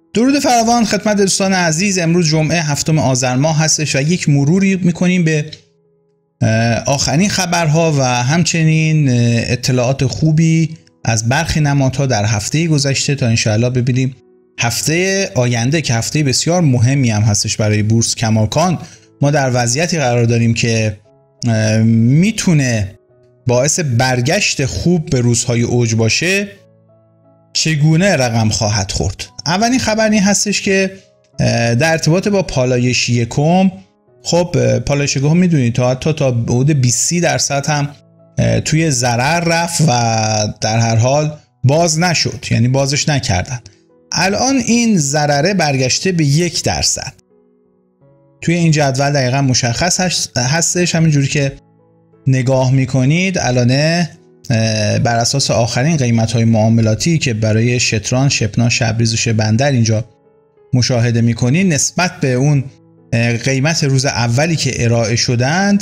درود فراوان خدمت دوستان عزیز. امروز جمعه 7 آذر ماه هستش و یک مروری میکنیم به آخرین خبرها و همچنین اطلاعات خوبی از برخی نمادها در هفته گذشته تا انشاءالله ببینیم هفته آینده که هفته بسیار مهمی هم هستش برای بورس کماکان ما در وضعیتی قرار داریم که میتونه باعث برگشت خوب به روزهای اوج باشه. چگونه رقم خواهد خورد؟ اولین خبر این هستش که در ارتباط با پالایش یکم، خب پالایش یکم میدونید تا حدود 20% هم توی ضرر رفت و در هر حال باز نشد، یعنی بازش نکردن. الان این ضرره برگشته به 1%. توی این جدول دقیقا مشخص هستش، همینجوری که نگاه میکنید الانه بر اساس آخرین قیمت‌های معاملاتی که برای شتران، شپنا، شبریز و شبندر اینجا مشاهده میکنید نسبت به اون قیمت روز اولی که ارائه شدند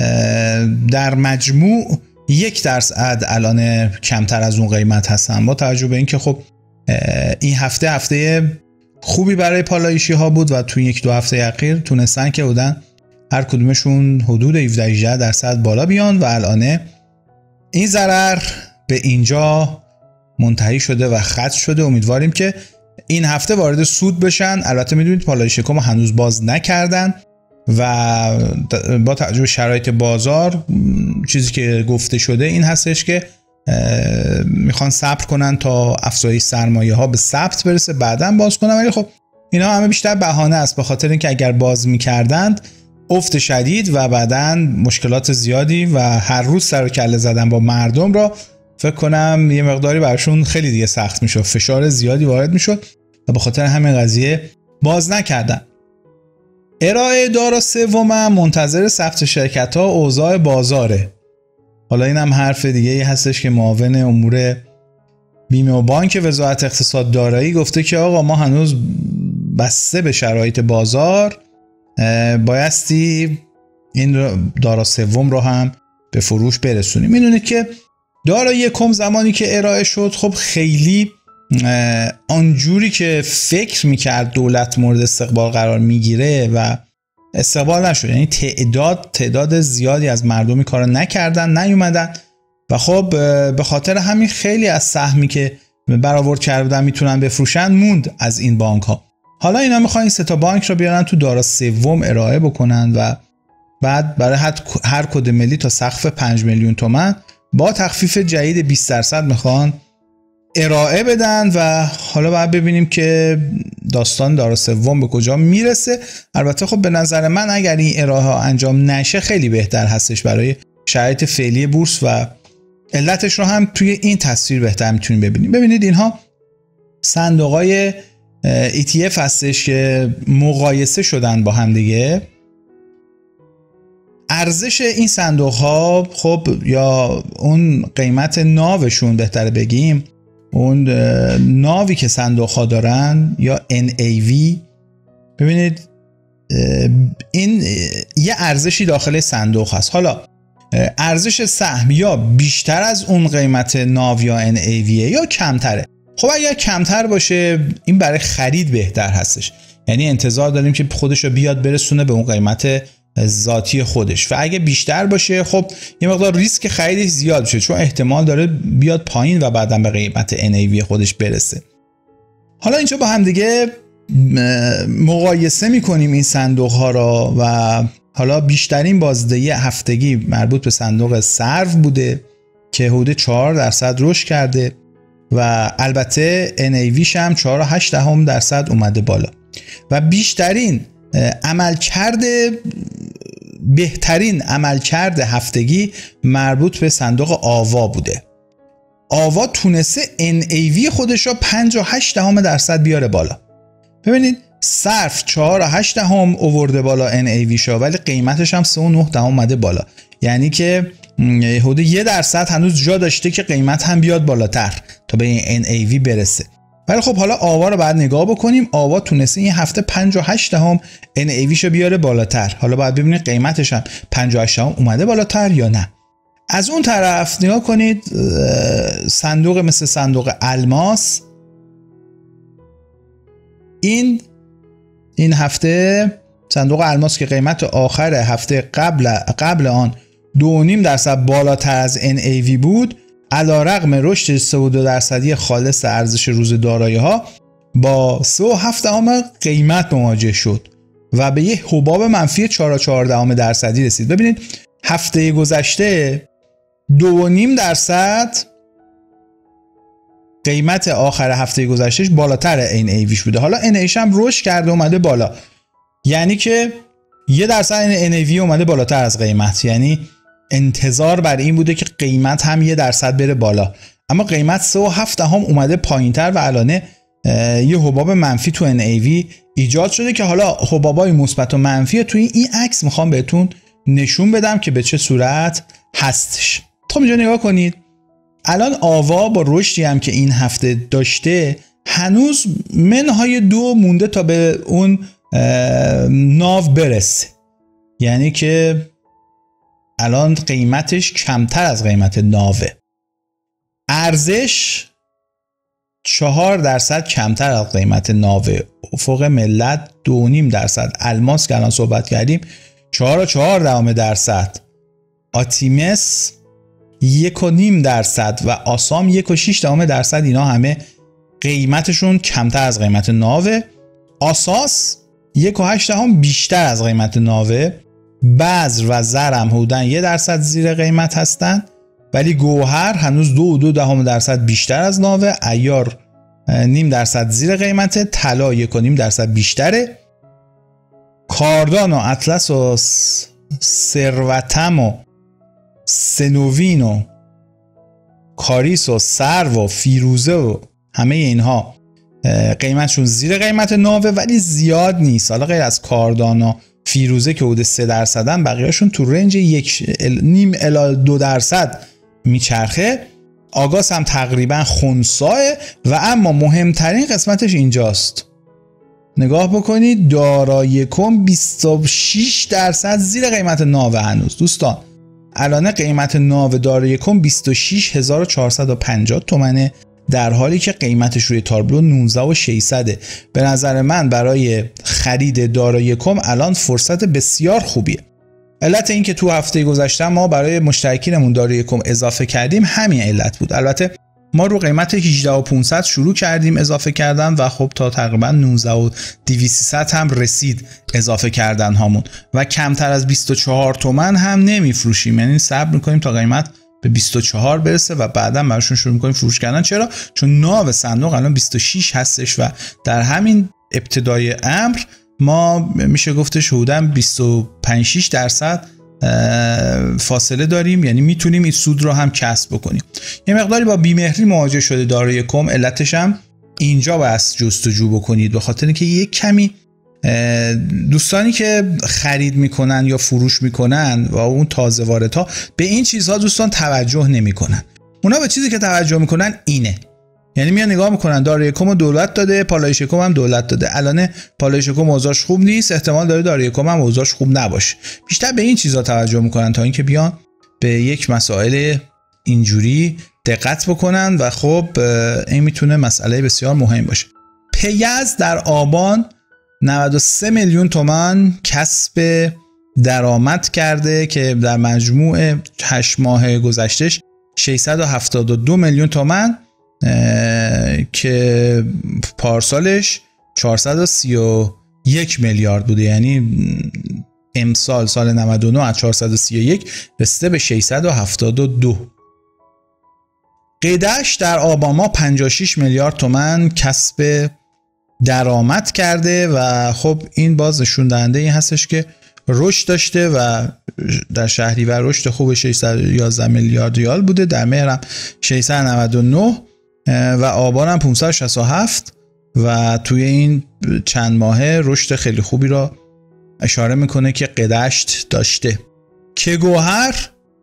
در مجموع 1% الان کمتر از اون قیمت هستن، با توجه به اینکه خب این هفته خوبی برای پالایشی ها بود و تو یک دو هفته اخیر تونستن که بودن هر کدومشون حدود 17-18% بالا بیان و الان این ضرر به اینجا منتهی شده و ختم شده. امیدواریم که این هفته وارد سود بشن. البته میدونید پالایش یکم هنوز باز نکردن و با توجه به شرایط بازار چیزی که گفته شده این هستش که میخوان صبر کنن تا افزایش سرمایه ها به ثبت برسه بعداً باز کنن، ولی خب اینا همه بیشتر بهانه است، به خاطر اینکه اگر باز میکردند افت شدید و بعداً مشکلات زیادی و هر روز سر و کله زدن با مردم را فکر کنم یه مقداری برشون خیلی دیگه سخت میشد، فشار زیادی وارد میشد و به خاطر همین قضیه باز نکردن. ارائه دارا سوم منتظر ثبت شرکت ها اوضاع بازاره. حالا این هم حرف دیگه ای هستش که معاون امور بیمه و بانک وزارت اقتصاد دارایی گفته که آقا ما هنوز بسته به شرایط بازار بایستی این دارا سوم رو هم به فروش برسونیم. میدونید که دارا یکم زمانی که ارائه شد خب خیلی آنجوری که فکر میکرد دولت مورد استقبال قرار میگیره و استقبال نشد، یعنی تعداد زیادی از مردمی کارو نکردن، نیومدن و خب به خاطر همین خیلی از سهمی که برآورد کردن میتونن بفروشن موند از این بانک ها. حالا اینا میخوان این سه تا بانک رو بیارن تو دارا سوم ارائه بکنن و بعد برای هر کد ملی تا سقف 5 میلیون تومان با تخفیف جدید 20% میخوان ارائه بدن و حالا باید ببینیم که داستان دارا سوم به کجا میرسه. البته خب به نظر من اگر این ارائه ها انجام نشه خیلی بهتر هستش برای شرایط فعلی بورس و علتش رو هم توی این تصویر بهتر میتونیم ببینیم. ببینید اینها صندوقای ETF هستش که مقایسه شدن با هم دیگه. ارزش این صندوق ها خب یا اون قیمت ناوشون بهتره بگیم، اون ناوی که صندوق ها دارن یا NAV، ببینید این یه ارزشی داخل صندوق هست. حالا ارزش سهم یا بیشتر از اون قیمت ناو یا NAV یا کمتره. خب اگر کمتر باشه این برای خرید بهتر هستش، یعنی انتظار داریم که خودش رو بیاد برسونه به اون قیمت ذاتی خودش، و اگه بیشتر باشه خب یه مقدار ریسک خریدش زیاد بشه چون احتمال داره بیاد پایین و بعداً به قیمت NAV خودش برسه. حالا اینجا با هم دیگه مقایسه میکنیم این صندوق ها را و حالا بیشترین بازدهی هفتگی مربوط به صندوق سرو بوده که حدود 4% رشد کرده و البته NAVش هم 4.8% اومده بالا و بهترین عملکرد هفتگی مربوط به صندوق آوا بوده. آوا تونسته NAV خودش رو 5.8% بیاره بالا. ببینید صرف 4.8 اوورده بالا NAV شو ولی قیمتش هم 3.9 اومده بالا، یعنی که حدود 1% هنوز جا داشته که قیمت هم بیاد بالاتر تا به این NAV برسه. ولی خب حالا آوا رو بعد نگاه بکنیم. آوا تونسته این هفته 5.8 NAV شو بیاره بالاتر. حالا باید ببینید قیمتش هم 5.8 اومده بالاتر یا نه. از اون طرف نگاه کنید صندوق مثل صندوق الماس این هفته صندوق الماس که قیمت آخر هفته قبل آن 2.5% بالاتر از NAV بود، علیرغم رشد 3.2% خالص ارزش روز دارایی‌ها با 3.7 قیمت مواجه شد و به یک حباب منفی 4.4% رسید. ببینید هفته گذشته 2.5% قیمت آخر هفته گذشتهش بالاتر NAVش بوده. حالا NAVش هم رشد کرده اومده بالا، یعنی که 1% NAV اومده بالاتر از قیمت، یعنی انتظار بر این بوده که قیمت هم 1% بره بالا، اما قیمت 3.7 اومده پایینتر و الان یه حباب منفی تو NAV ایجاد شده که حالا حبابای مثبت و منفی توی این عکس میخوام بهتون نشون بدم که به چه صورت هستش. خب اینجا نگاه کنید، الان آوا با رشدی هم که این هفته داشته هنوز منهای 2 مونده تا به اون ناو برسه، یعنی که الان قیمتش کمتر از قیمت ناوه. ارزش 4% کمتر از قیمت ناوه. افق ملت 2.5%. الماس که الان صحبت کردیم 4.4%. آتیمس 1.5% و آسام 1.6%. اینا همه قیمتشون کمتر از قیمت ناوه. آساس 1.8 بیشتر از قیمت ناوه. بذر و زر هم حدوداً 1% زیر قیمت هستن، ولی گوهر هنوز 2.2% بیشتر از ناوه. عیار 0.5% زیر قیمته. طلا 1.5% بیشتره. کاردان و اطلس و ثروتم و سنوین و کاریس و سرو و فیروزه و همه اینها قیمتشون زیر قیمت ناوه ولی زیاد نیست. حالا غیر از کاردان و فیروزه که حدود 3% هم، بقیه‌شون تو رنج 1.5 الی 2% میچرخه. آگاس هم تقریبا خنثیه و اما مهمترین قسمتش اینجاست. نگاه بکنید، دارایی کم 26% زیر قیمت ناوه هنوز. دوستان الان قیمت ناوه دارایی کم 26450 تومنه، در حالی که قیمتش روی تابلو 19600. به نظر من برای خرید دارایی کم الان فرصت بسیار خوبیه. علت این که تو هفته گذشته ما برای مشترکینمون دارایی کم اضافه کردیم همین علت بود. البته ما رو قیمت 18500 شروع کردیم اضافه کردن و خب تا تقریبا 19200 هم رسید اضافه کردن هامون و کمتر از 24 تومن هم نمیفروشیم، یعنی صبر میکنیم تا قیمت به 24 برسه و بعدا براشون شروع میکنیم فروش کردن. چرا؟ چون ناو صندوق الان 26 هستش و در همین ابتدای امر ما میشه گفتش حدوداً 25-6% فاصله داریم، یعنی میتونیم این سود رو هم کسب بکنیم. یه مقداری با بیمهری مواجه شده دارایی کم، علتش هم اینجا باید جستجو بکنید، به خاطر اینکه یک کمی دوستانی که خرید میکنن یا فروش میکنن و اون تازه واردها به این چیزها دوستان توجه نمیکنن. اونا به چیزی که توجه میکنن اینه، یعنی میان نگاه میکنن دارایی کم دولت داده، پالایش کم هم دولت داده، الان پالایش کم اوضاعش خوب نیست، احتمال داره دارایی کم هم اوضاعش خوب نباشه. بیشتر به این چیزها توجه میکنن تا اینکه بیان به یک مسائل اینجوری دقت بکنن و خب این میتونه مسئله بسیار مهم باشه. پیاز در آبان 93 میلیون تومان کسب درآمد کرده که در مجموع 8 ماه گذشتهش 672 میلیون تومان که پارسالش 431 میلیارد بوده، یعنی امسال سال 99 از 431 رسیده به 672. قیدش در آبان ماه 56 میلیارد تومان کسب درآمد کرده و خب این باز نشون دهنده این هستش که رشد داشته و در شهریور رشد خوب 611 میلیارد ریال بوده، در مهر هم 699 و آبان هم 567 و توی این چند ماهه رشد خیلی خوبی را اشاره میکنه که قدشت داشته. که گوهر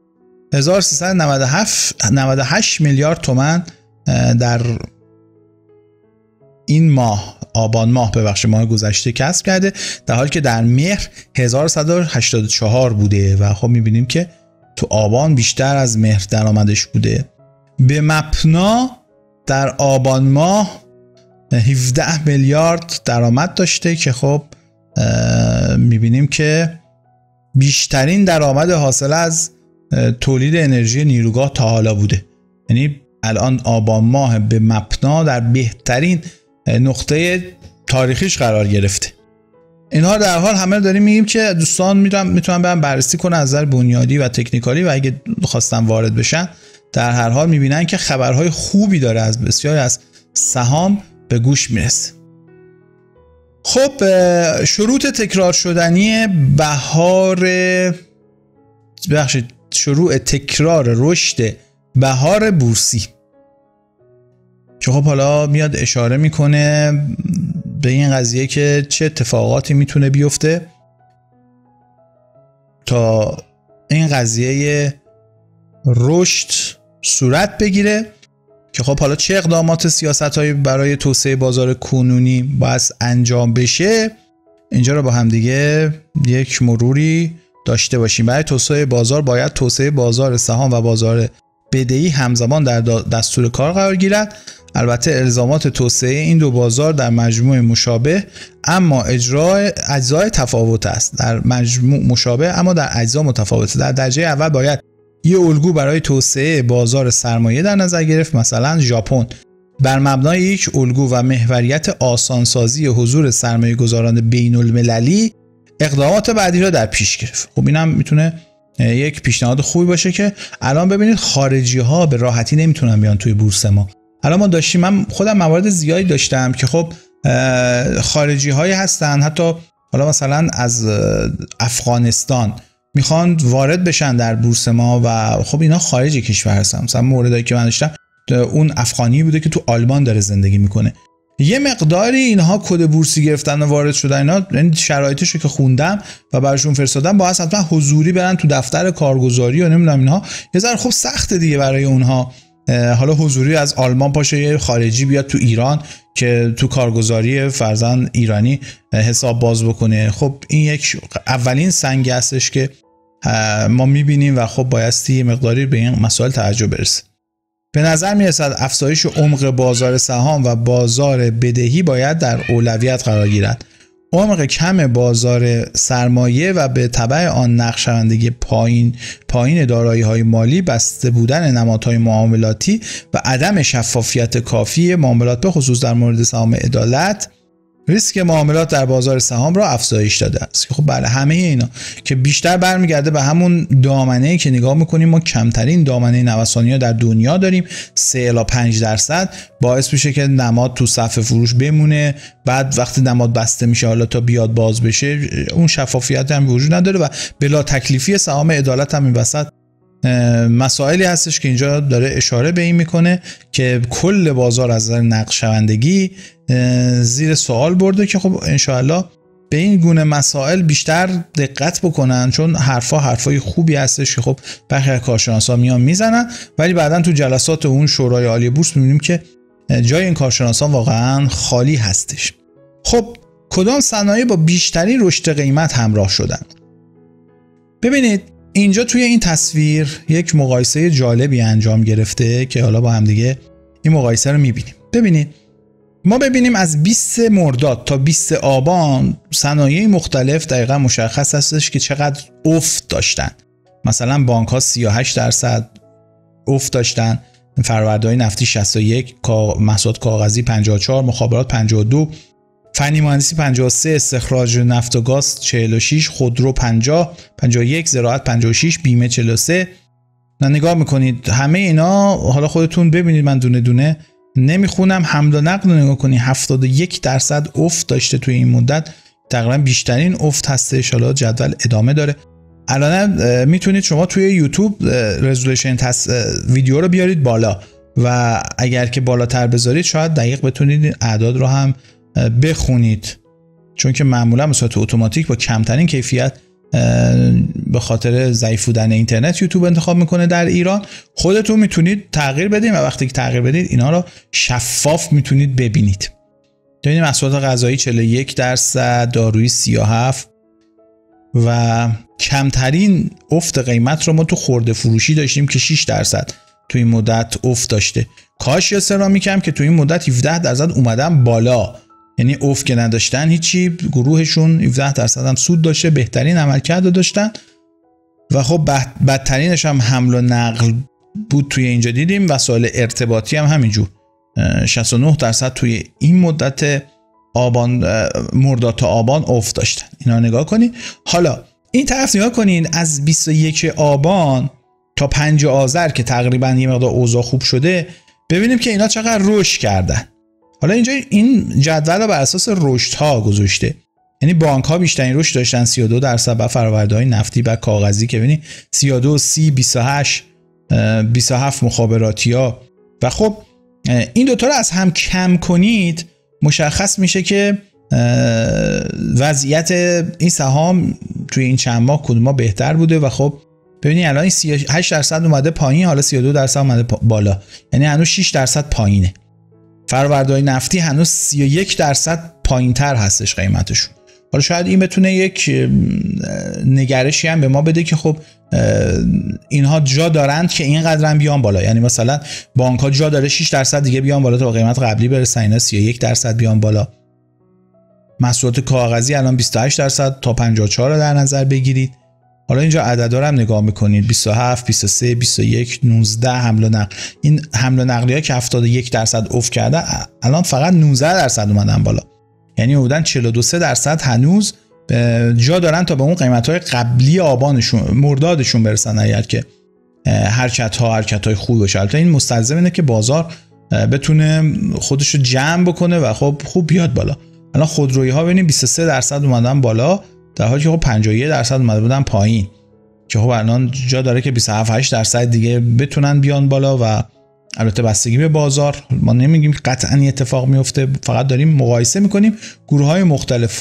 1398 میلیارد تومان در این ماه آبان ماه ماه گذشته کسب کرده، در حالی که در مهر 1184 بوده و خب میبینیم که تو آبان بیشتر از مهر درآمدش بوده. به مپنا در آبان ماه 17 میلیارد درآمد داشته که خب میبینیم که بیشترین درآمد حاصل از تولید انرژی نیروگاه تا حالا بوده. یعنی الان آبان ماه به مپنا در بهترین نقطه تاریخیش قرار گرفته. اینها در حال همه داریم میگیم که دوستان میتونن برن بررسی کنن از نظر بنیادی و تکنیکالی و اگه خواستن وارد بشن در هر حال میبینن که خبرهای خوبی داره از بسیاری از سهام به گوش میرسه. خب شروط تکرار شدنی شروع تکرار رشد بهار بورسی که خب حالا میاد اشاره میکنه به این قضیه که چه اتفاقاتی میتونه بیفته تا این قضیه رشد صورت بگیره که خب حالا چه اقدامات سیاست‌هایی برای توسعه بازار کنونی باید انجام بشه. اینجا رو با هم دیگه یک مروری داشته باشیم. برای توسعه بازار باید توسعه بازار سهام و بازار بدهی همزمان در دستور کار قرار گیرد. البته الزامات توسعه این دو بازار در مجموع مشابه اما اجرای اجزای تفاوت است. در مجموع مشابه اما در اجزا متفاوته. در درجه اول باید یه الگو برای توسعه بازار سرمایه در نظر گرفت، مثلا ژاپن بر مبنای یک الگو و محوریت آسانسازی حضور سرمایه گذاران بین المللی اقدامات بعدی را در پیش گرفت. خب اینم میتونه یک پیشنهاد خوبی باشه که الان ببینید خارجی ها به راحتی نمیتونن بیان توی بورس ما. الان ما داشتیم، من خودم موارد زیادی داشتم که خب خارجی هایی هستن، حتی حالا مثلا از افغانستان میخوان وارد بشن در بورس ما و خب اینا خارج کشور هستن. مثلا موردی که من داشتم اون افغانی بوده که تو آلمان داره زندگی میکنه. یه مقداری اینها کد بورسی گرفتن و وارد شدن، اینا یعنی شرایطش رو که خوندم و براشون فرستادم باید حتما حضوری برن تو دفتر کارگزاری و نمیدونم اینها، یه ذره خب سخته دیگه برای اونها. حالا حضوری از آلمان پاشه یه خارجی بیاد تو ایران که تو کارگزاری فرزند ایرانی حساب باز بکنه. خب این یک اولین سنگ هستش که ما میبینیم و خب بایستی مقداری به این مسائل توجه برسه. به نظر میرسد افزایش عمق بازار سهام و بازار بدهی باید در اولویت قرار گیرد. عمق کم بازار سرمایه و به تبع آن نقش‌بندی پایین دارایی‌های مالی، بسته بودن نمادهای معاملاتی و عدم شفافیت کافی معاملات به خصوص در مورد سهام عدالت ریسک معاملات در بازار سهام را افزایش داده است. خب بله، همه اینا که بیشتر برمیگرده به همون دامنه‌ای که نگاه می‌کنیم ما کمترین دامنه نوسانی‌ها در دنیا داریم، 3 الی 5% باعث میشه که نماد تو صف فروش بمونه. بعد وقتی نماد بسته میشه حالا تا بیاد باز بشه اون شفافیت هم وجود نداره و بلا تکلیفی سهام عدالت هم این وسط مسائلی هستش که اینجا داره اشاره به این میکنه که کل بازار از نظر نقشه‌بندی زیر سوال برده که خب انشاءالله به این گونه مسائل بیشتر دقت بکنن، چون حرفای خوبی هستش که خب برخی از کارشناسا میان میزنن ولی بعدن تو جلسات اون شورای عالی بورس میبینیم که جای این کارشناسان واقعا خالی هستش. خب کدام صنایع با بیشترین رشد قیمت همراه شدن؟ ببینید اینجا توی این تصویر یک مقایسه جالبی انجام گرفته که حالا با هم دیگه این مقایسه رو میبینیم. ببینیم از 20 مرداد تا 20 آبان صنایع مختلف دقیقا مشخص هستش که چقدر افت داشتن. مثلا بانک ها 38% افت داشتن، فرآورده‌های نفتی 61، محصولات کاغذی 54، مخابرات 52، فنی مهندسی 53، استخراج نفت و گاز 46، خودرو 50، 51، زراعت 56، بیمه 43. نگاه میکنید همه اینا، حالا خودتون ببینید، من دونه دونه نمیخونم. حمل و نقل رو نگاه کنید 71% افت داشته توی این مدت، تقریبا بیشترین افت هستش. حالا جدول ادامه داره. الان میتونید شما توی یوتیوب رزولوشن ویدیو رو بیارید بالا و اگر که بالاتر بذارید شاید دقیق بتونید اعداد رو هم بخونید، چون که معمولا به صورت اتوماتیک با کمترین کیفیت به خاطر ضعیف بودن اینترنت یوتیوب انتخاب میکنه در ایران. خودتون میتونید تغییر بدید و وقتی که تغییر بدید اینا رو شفاف میتونید ببینید. ببینید محصولات غذایی 41%، دارویی 37% و کمترین افت قیمت رو ما تو خرده فروشی داشتیم که 6%. توی این مدت افت داشته. کاش یا سرامیک هم که توی این مدت 17% اومدن بالا، یعنی افت که نداشتن هیچی، گروهشون 17% هم سود داشته، بهترین عملکرد داشتن. و خب بدترینش هم حمل و نقل بود توی اینجا دیدیم. وسایل ارتباطی هم همینجور 69% توی این مدت آبان، مرداد تا آبان افت داشتن. اینا نگاه کنین. حالا این طرف نگاه کنین از 21 آبان تا 5 آذر که تقریبا یه مقدار اوضاع خوب شده، ببینیم که اینا چقدر رشد کردن. حالا اینجا این جدول رو بر اساس رشدها گذاشته، یعنی بانک ها بیشترین رشد داشتن 32%، بعد فرآورده‌های نفتی، بعد کاغذی که ببینید 32، 30، 28، 27 مخابراتی‌ها. و خب این دوتا رو از هم کم کنید مشخص میشه که وضعیت این سهام توی این چند ماه کدوما بهتر بوده. و خب ببینید الان این 38% اومده پایین، حالا 32% اومده بالا، یعنی هنوز 6% پایینه. فرآورده‌های نفتی هنوز 31% پایینتر هستش قیمتشون. حالا شاید این بتونه یک نگرشی هم به ما بده که خب اینها جا دارند که اینقدر هم بیان بالا، یعنی مثلا بانک ها جا داره 6% دیگه بیان بالا تا قیمت قبلی برسن، اینا 31% بیان بالا. محصولات کاغذی الان 28% تا 54 رو در نظر بگیرید. حالا اینجا عددا رو هم نگاه میکنید 27، 23، 21، 19 حمل و نقل. این حمل و نقلی ها که 71% افت کرده الان فقط 19% اومدن بالا، یعنی بودن 42% هنوز جا دارن تا به اون قیمت‌های قبلی آبانشون مردادشون برسن، اگر که حرکت‌های خوب باشه. البته این مستلزم اینه که بازار بتونه خودش رو جمع بکنه و خب خوب بیاد بالا. الان خودرویی ها ببینید 23% اومدن بالا، در حالی که خب 51% اومده بودن پایین، که خب الان جا داره که 27-8% دیگه بتونن بیان بالا. و البته بستگی به بازار، ما نمیگیم قطعاً اتفاق میفته، فقط داریم مقایسه میکنیم گروه‌های مختلف.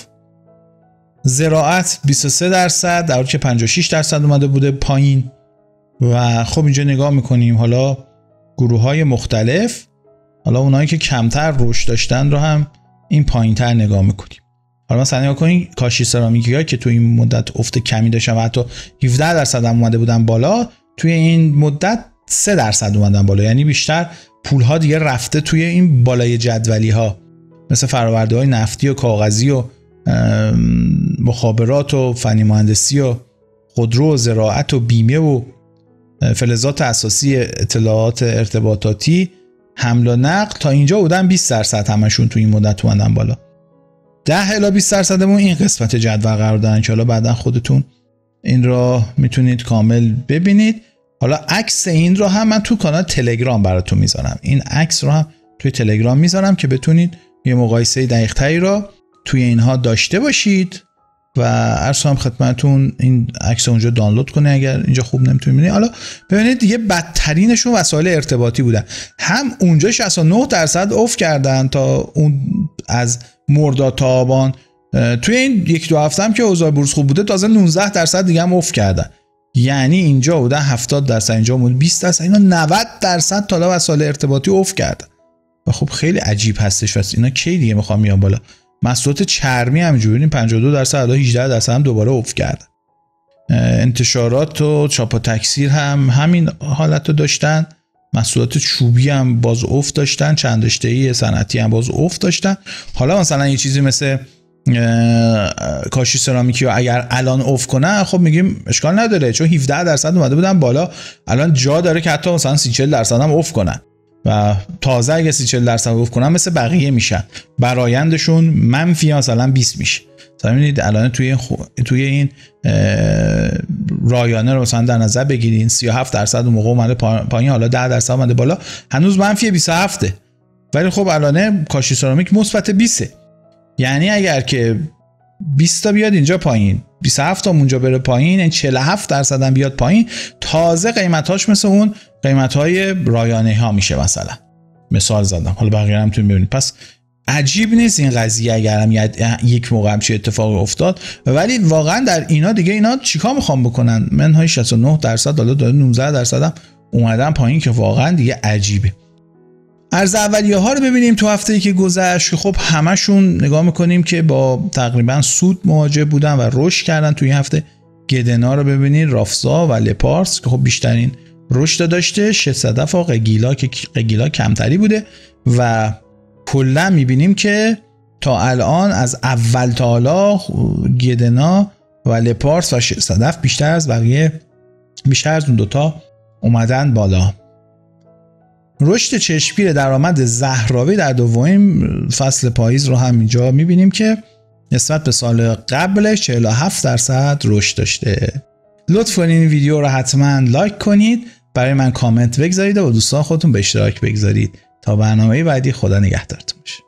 زراعت 23% در حالی که 56% اومده بوده پایین. و خب اینجا نگاه میکنیم حالا گروه‌های مختلف، حالا اونایی که کمتر رشد داشتن رو هم این پایینتر نگاه میکنیم. حالا مثلا نگاه کنید کاشی سرامیکی‌ها که توی این مدت افت کمی داشتن و حتی 17% هم اومده بودن بالا، توی این مدت 3% اومدن بالا، یعنی بیشتر پول‌ها دیگه رفته توی این بالای جدولی‌ها، مثل فرآورده‌های نفتی و کاغذی و مخابرات و فنی مهندسی و خودرو و زراعت و بیمه و فلزات اساسی، اطلاعات ارتباطاتی، حمل و نقل. تا اینجا بودن 20% همشون توی این مدت اومدن بالا. 10 الی 20% مون این قسمت جدول قرار دارن که حالا بعداً خودتون این را میتونید کامل ببینید. حالا عکس این رو هم من تو کانال تلگرام براتون میذارم، این عکس رو هم توی تلگرام میذارم که بتونید یه مقایسه دقیق تری را توی اینها داشته باشید. و عرض هم خدمتتون این عکس اونجا دانلود کنه اگر اینجا خوب نمیتونید ببینید. حالا ببینید دیگه بدترینشون وسایل ارتباطی بودن، هم اونجا 69% افت کردن تا اون از مرداد تا آبان. توی این 1-2 هفته هم که اوضاع بورس خوب بوده تازه 19% دیگه هم افت کردن، یعنی اینجا بودن 70%، اینجا بود 20%، اینا 90% تا وسایل ارتباطی افت کردن. و خب خیلی عجیب هستش. واسه اینا کی دیگه میخوام میان بالا؟ محصولات چرمی همینجوری 52%، الا 18% هم دوباره افت کردن. انتشارات و چاپ و تکثیر هم همین حالت رو داشتن. محصولات چوبی هم باز افت داشتن، چند رشته‌ای صنعتی هم باز افت داشتن. حالا مثلا یه چیزی مثل کاشی سرامیکی و اگر الان افت کنه خب میگیم اشکال نداره، چون 17% اومده بودن بالا، الان جا داره که حتی مثلا 30-40% هم افت کنن. و تازه اگه 30-40% افت کنن مثل بقیه میشن، برآیندشون منفی مثلا 20 میشه. مثلا ببینید الان توی این رایانه رو مثلا در نظر بگیرین، 37% اون موقع اومده پایین، حالا 10% اومده بالا، هنوز منفی 27، ولی خب الان کاشی سرامیک مثبت 20. یعنی اگر که 20 تا بیاد اینجا پایین، 27 تا اونجا بره پایین، این 47% هم بیاد پایین، تازه قیمتاش مثل اون قیمت‌های رایانه ها میشه. مثال زدم، حالا بقیه هم میتونید ببینید. پس عجیب نیست این قضیه اگر هم یک موقع هم چه اتفاقی افتاد. ولی واقعا در اینا دیگه اینا چیکار میخوام بکنن؟ منهای 69% حالا داره 19% هم اومدن پایین که واقعا دیگه عجیبه. ارز اولیه ها رو ببینیم تو هفته‌ای که گذشت. خب همشون نگاه میکنیم که با تقریبا سود مواجه بودن و رشد کردن توی این هفته. گدنا رو ببینید، رافسا و لپارس که خب بیشترین رشد داشته، 6 صدف و قگیلا کمتری بوده و کلا میبینیم که تا الان از اول تا حالا گدنا و لپارس و 6 صدف بیشتر از اون دوتا اومدن بالا. رشد چشمگیر درآمد زهراوی در دومین فصل پاییز رو هم اینجا میبینیم که نسبت به سال قبلش 47% رشد داشته. لطف کنید این ویدیو رو حتما لایک کنید، برای من کامنت بگذارید و با دوستان خودتون به اشتراک بگذارید. تا برنامه بعدی، خدا نگهدارتون باشه.